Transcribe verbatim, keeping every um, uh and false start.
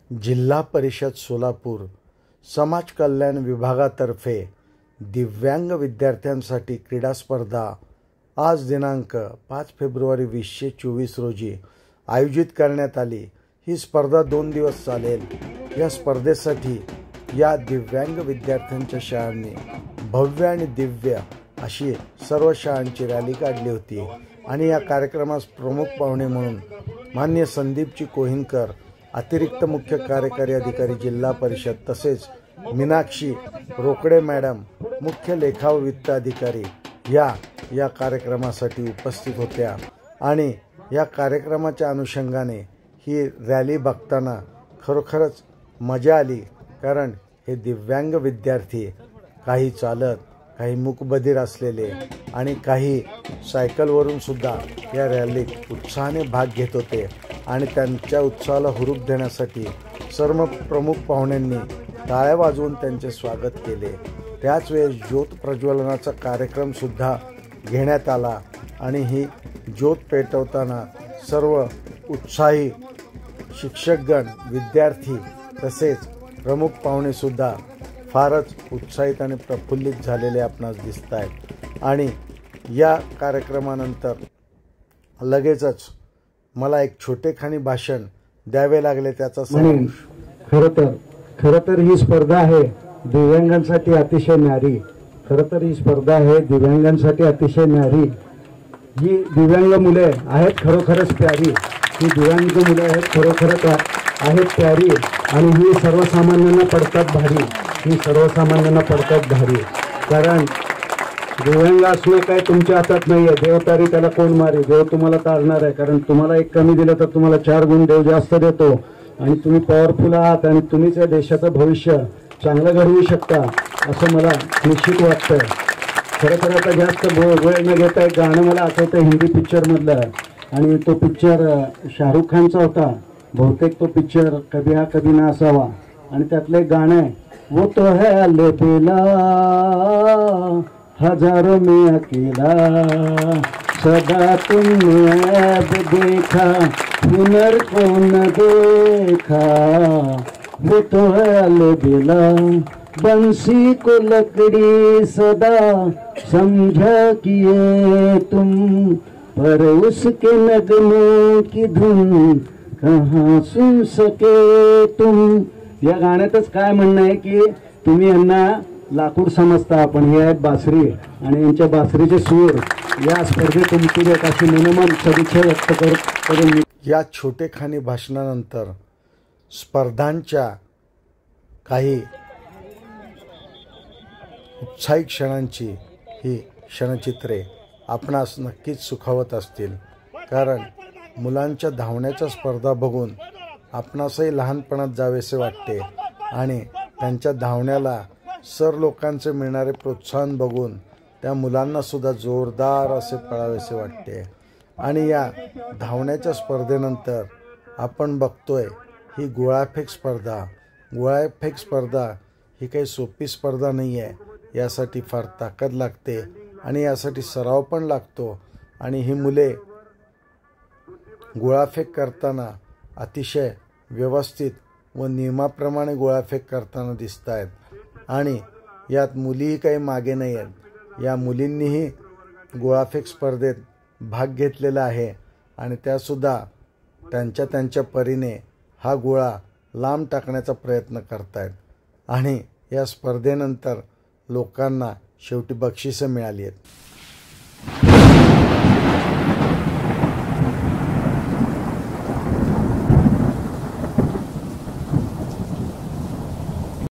जिल्हा परिषद सोलापूर समाज कल्याण विभागातर्फे दिव्यांग विद्यार्थ्यांसाठी क्रीडा स्पर्धा आज दिनांक पाच फेब्रुवारी वीसशे चोवीस रोजी आयोजित करण्यात आली। ही स्पर्धा दोन दिवस चालेल। या स्पर्धेसाठी या दिव्यांग विद्यार्थ्यांच्या शाळांनी भव्य आणि दिव्य अशी सर्व शाळांची रॅली काढली होती आणि या कार्यक्रमास प्रमुख पाहुणे म्हणून मान्य संदीपजी कोहिनकर, अतिरिक्त मुख्य कार्यकारी अधिकारी जिल्हा परिषद, तसेच मीनाक्षी रोकडे मॅडम, मुख्य लेखा व वित्त अधिकारी या या कार्यक्रमासाठी उपस्थित होत्या आणि या कार्यक्रमाच्या अनुषंगाने ही रॅली बघताना खरोखरच मजा आली। कारण हे दिव्यांग विद्यार्थी काही चालत, काही मूकबधीर असलेले आणि काही सायकलवरून सुद्धा या रॅलीत उत्साहाने भाग घेत होते आणि त्यांच्या उत्साहाला हुरूप देण्यासाठी सर्व प्रमुख पाहुण्यांनी टाळ्या वाजवून त्यांचे स्वागत केले। त्याच वेळेस ज्योत प्रज्वलनाचा कार्यक्रम सुद्धा घेण्यात आला आणि ही ज्योत पेटवताना सर्व उत्साही शिक्षकगण, विद्यार्थी तसेच प्रमुख पाहुणे सुद्धा फारच उत्साहित आणि प्रफुल्लित झालेले आपणास दिसत आहेत। आणि या कार्यक्रमानंतर लगेचच मला एक छोटेखानी भाषण द्यावे लागले। त्याचा खरं तर खरं तर ही स्पर्धा आहे दिव्यांगांसाठी अतिशय न्यारी। खरं तर ही स्पर्धा आहे दिव्यांगांसाठी अतिशय न्यारी। ही दिव्यांग मुले आहेत खरोखरच प्यारी। ही दिव्यांग मुले आहेत खरोखरच आहेत प्यारी आणि ही सर्वसामान्यांना पडतात भारी। ही सर्वसामान्यांना पडतात भारी। कारण दिव्यांग असणं काय तुमच्या हातात नाही आहे। देव तारी त्याला कोण मारी। देव तुम्हाला तारणार आहे, कारण तुम्हाला एक कमी दिलं तर तुम्हाला चार गुण देव जास्त देतो आणि तुम्ही पॉवरफुल आहात आणि तुम्हीच या देशाचं भविष्य चांगलं घडवू शकता असं मला निश्चित वाटतं। खरं तर आता जास्त वेळ न घेता एक गाणं मला आठवतं हिंदी पिक्चरमधलं आणि तो पिक्चर शाहरुख खानचा होता बहुतेक। तो पिक्चर कभी हा कभी ना असावा आणि त्यातलं एक गाणं आहे, वो तो है अलबेला हजारों में अकेला, सदा तुमने ऐब देखा हुनर को न देखा। वो तो है अलबेला बंसी को लकड़ी सदा समझा किए तुम, पर उसके नगमे की धुन कहाँ सुन सके तुम। या गाण्यातच काय म्हणणं आहे की तुम्ही यांना लाकूड समजता, आपण हे आहेत बासरी आणि यांच्या बासरीचे सूर या स्पर्धेत तुमची एक अशी मनोमन सदिच्छा व्यक्त करून या छोटेखानी भाषणानंतर स्पर्धांच्या काही उत्साही क्षणांची ही क्षणचित्रे आपणास नक्कीच सुखावत असतील। कारण मुलांच्या धावण्याच्या स्पर्धा बघून आपणासही लहानपणात जावेसे वाटते आणि त्यांच्या धावण्याला सर लोकांचे मिळणारे प्रोत्साहन बघून त्या मुलांना सुद्धा जोरदार असे पळावेसे वाटते। आणि या धावण्याच्या स्पर्धेनंतर आपण बघतोय ही गोळाफेक स्पर्धा। गोळाफेक स्पर्धा ही काही सोपी स्पर्धा नाही आहे। यासाठी फार ताकद लागते आणि यासाठी सराव पण लागतो आणि ही मुले गोळाफेक करताना अतिशय व्यवस्थित व नियमाप्रमाणे गोळाफेक करताना दिसत आहेत आणि यात मुलीही काही मागे नाही आहेत। या मुलींनीही गोळाफेक स्पर्धेत भाग घेतलेला आहे आणि त्यासुद्धा त्यांच्या त्यांच्या परीने हा गोळा लांब टाकण्याचा प्रयत्न करत आहेत आणि या स्पर्धेनंतर लोकांना शेवटी बक्षिसं मिळाली आहेत।